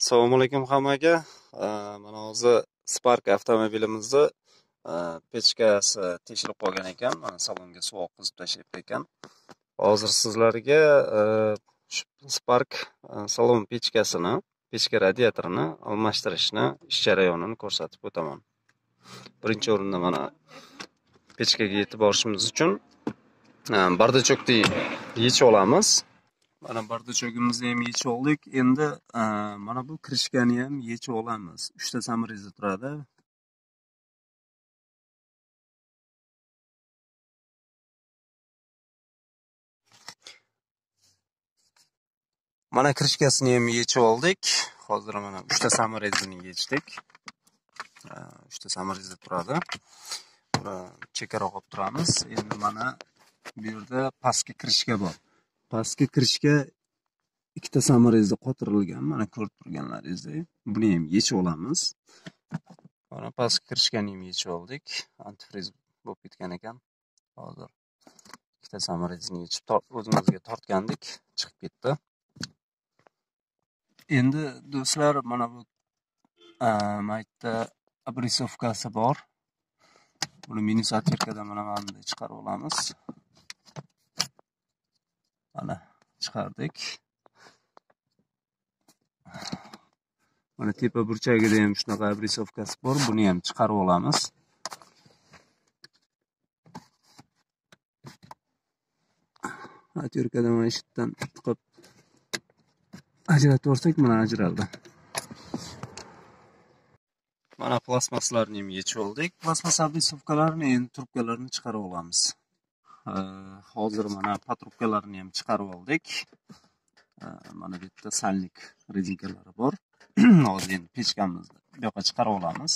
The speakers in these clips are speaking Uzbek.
Assalomu alaykum hammaga. Mana hozir Spark avtomobilimizni pechkasi tekshirib qolgan ekan. Mana salonga suv oqizib tashlab ekan. Hozir sizlarga Spark salon pechkasini, pechka radiatorini almashtirishni ish jarayonini ko'rsatib o'taman. Birinchi o'rinda mana pechkaga yetib borishimiz uchun bardachokni yechib olamiz. Mana bardachogimizni ham yechib oldik. Endi mana bu krishkani ham yechib olamiz. 3 ta samarezi turadi. Mana krishkasini ham yechib oldik. Hozir mana 3 ta samarezini yechdik. 3 ta samarezi turadi. Buni chekaroq olib turamiz. Endi mana bu yerda pastki krishka bor. Pastki krishka 2 ta samarezda qotirilgan, mana ko'rib turganlaringizdek. Buni ham yechib olamiz. Mana pastki krishkani ham yechib oldik. Antifriz bo'lib ketgan ekan. Hozir 2 ta samarezini yechib o'zimizga tortgandik, chiqib ketdi. Endi do'stlar, mana bu maytda abrisovkasi bor. Buni mini satirkadan mana bunday chiqarib olamiz. Mana chiqardik. Mana tepa burchagida ham shunaqa abrisovkasi bor. Buni ham chiqarib olamiz. Satirkadan mana shitdan tiqib ajratib olsak, mana ajraldi. Mana plasmaslarni ham yechib oldik. Plasmas abrisovkalarni endi trubkalarni chiqarib olamiz. Hozir mana patrubkalarni ham chiqarib oldik. Mana bu yerda salnik rezinkalari bor. Hozir endi pechkamizni bu yoqqa chiqarib olamiz.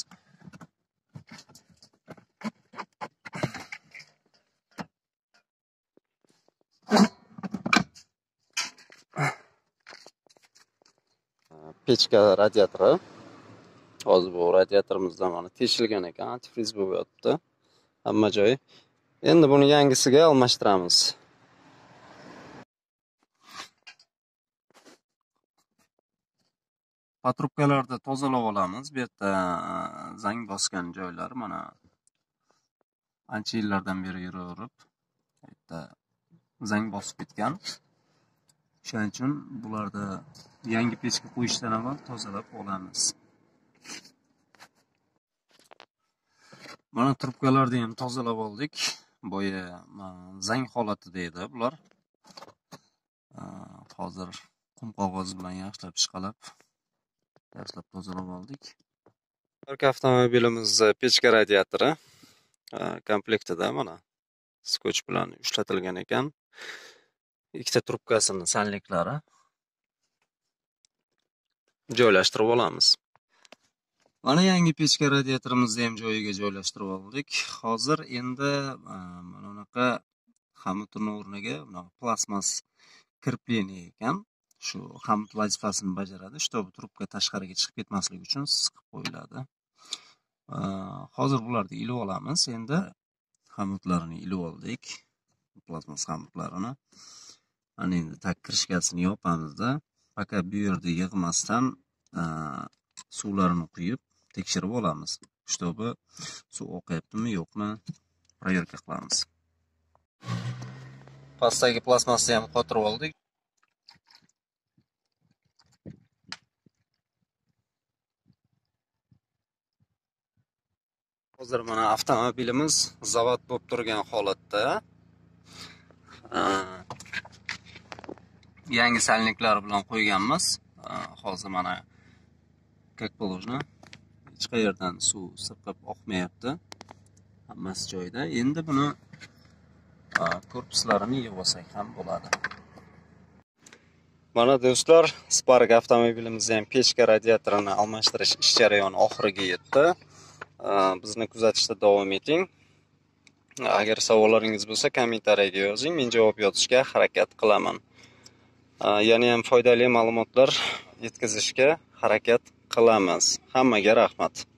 Pechka radiatori. Hozir bu radiatorimizdan mana teshilgan ekan, antifriz bo'lib yotibdi. Hamma joyi. Endi buni yangisiga almashtiramiz. Patrubkalarda tozalab olamiz. Bu yerda zang bosgan joylari mana ancha yillardan beri yuraverib, bu yerda zang bosib ketgan. Shuning uchun bularda yangi pechka qo'yishdan avval tozalab olamiz. Mana trubkalarni ham tozalab oldik. Boya zang holatida edi bular. Hozir qum qog'oz bilan yaxshilab ishqalab tozalab oldik. Spark avtomobilimizning pechka radiatori komplektida mana skoch bilan ushlatilgan ekan. 2 ta trubkasini salniklari joylashtirib olamiz. Mana yangi pechka radiatorimizni ham joyiga joylashtirib oldik. Hozir endi mana bunaqa xamitning o'rniga bunaqa plasmas krepleniya ekan. Shu xamut vazifasini bajaradi. Shtob trubka tashqariga chiqib ketmasligi uchun siqib qo'yiladi. Hozir bularni ilib olamiz. Endi xamutlarini ilib oldik. Plasmas xamutlarini. Mana endi tag krishkasini yopamizda, faqat bu yerda yig'masdan suvlarini quyib tekshirib olamiz. Shtobi suv oqyaptimi, yo'qmi, proverka qilamiz. Pastdagi plasmasni ham qotirib oldik. Hozir mana avtomobilimiz zavod bo'lib turgan holatda. Yangi salniklar bilan qo'yganmiz. Hozir mana как положено hech qayerdan suv sirqib oqmayapti. Hammasi joyida. Endi buni korpuslarini yig'ib olsak ham bo'ladi. Mana do'stlar, Spark avtomobilimizning pechka radiatorini almashtirish ish jarayoni oxiriga yetdi. Bizni kuzatishda davom eting. Agar savollaringiz bo'lsa, kommentariyaga yozing, men javob yozishga harakat qilaman. Yana ham foydali ma'lumotlar yetkazishga harakat qilamiz. Hammaga rahmat.